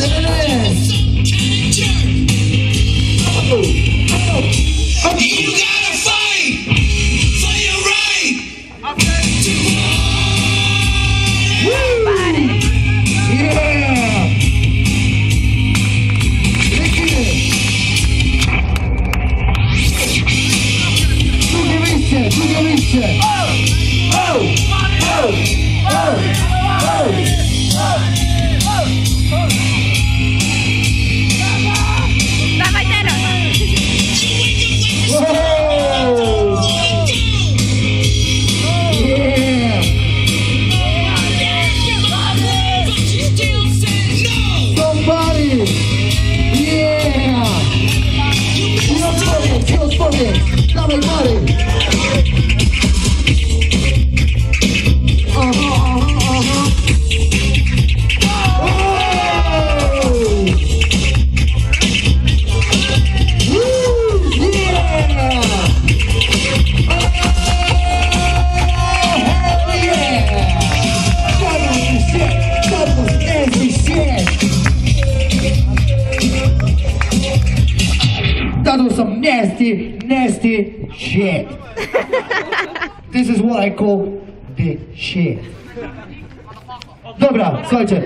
That was some nasty shit. This is what I call the shit. Dobra, słuchajcie.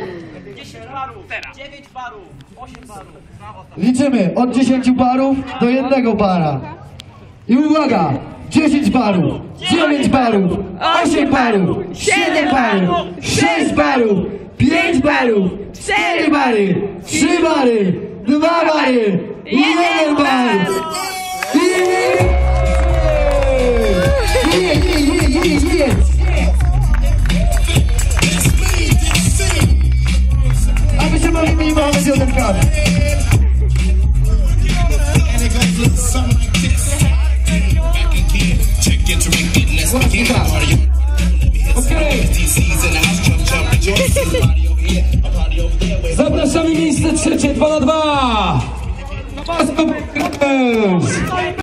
9 barów, 8 barów. Liczymy od 10 barów do 1 bara. I uwaga! 10 barów, 9 barów, 8 barów, 7 barów, 6 barów, 5 barów, 4 bary, 3 bary, 2 bary i 1 bar! A my się bawimy i mamy się odebrane. Zapraszamy miejsce trzecie, 2 na 2!